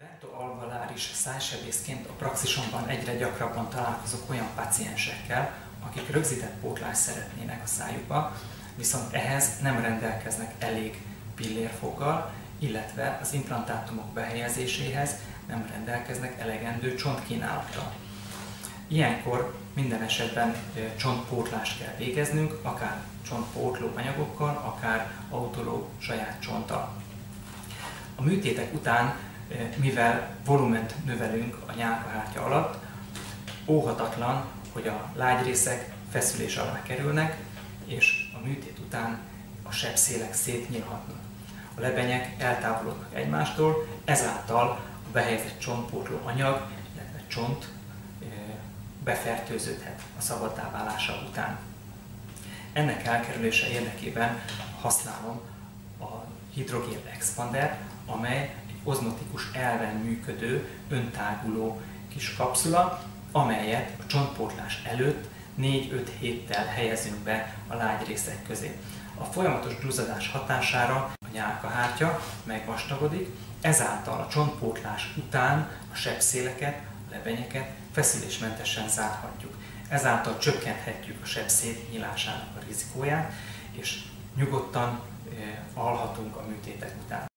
Dentoalveoláris szájsebészként a praxisomban egyre gyakrabban találkozok olyan páciensekkel, akik rögzített pótlást szeretnének a szájukba, viszont ehhez nem rendelkeznek elég pillérfoggal, illetve az implantátumok behelyezéséhez nem rendelkeznek elegendő csontkínálattal. Ilyenkor minden esetben csontpótlást kell végeznünk, akár csontpótló anyagokkal, akár autológ saját csonttal. A műtétek után, mivel volument növelünk a nyálkahártya alatt, óhatatlan, hogy a lágyrészek feszülés alá kerülnek, és a műtét után a sebszélek szétnyílhatnak. A lebenyek eltávolodnak egymástól, ezáltal a behelyezett csontpótló anyag, illetve csont befertőződhet a szabaddá válása után. Ennek elkerülése érdekében használom a hidrogén expandert, amely egy ozmotikus elven működő, öntáguló kis kapszula, amelyet a csontpótlás előtt 4-5 héttel helyezünk be a lágyrészek közé. A folyamatos duzzadás hatására a nyálkahártya megvastagodik, ezáltal a csontpótlás után a sebszéleket, a lebenyeket feszülésmentesen zárhatjuk. Ezáltal csökkenthetjük a sebszél nyílásának a rizikóját, és nyugodtan alhatunk a műtétek után.